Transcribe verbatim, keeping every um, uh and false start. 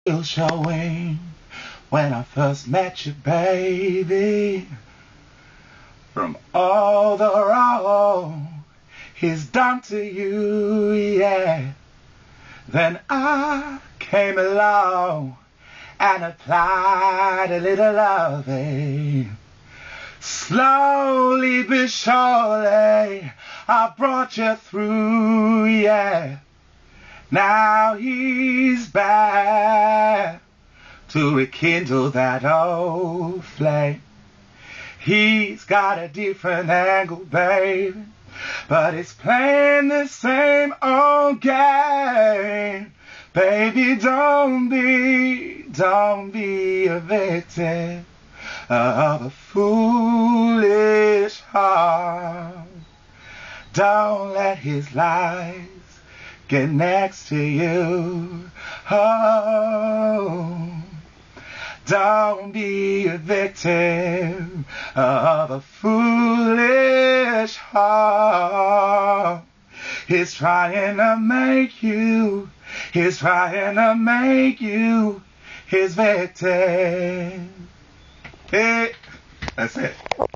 Still showing when I first met you, baby. From all the wrong he's done to you, yeah. Then I came along and applied a little loving. Slowly but surely I brought you through, yeah. Now he's back to rekindle that old flame. He's got a different angle, baby, but it's playing the same old game. Baby, don't be, don't be a victim of a foolish heart. Don't let his lies get next to you. Oh, don't be a victim of a foolish heart. He's trying to make you, he's trying to make you his victim. Hey, that's it.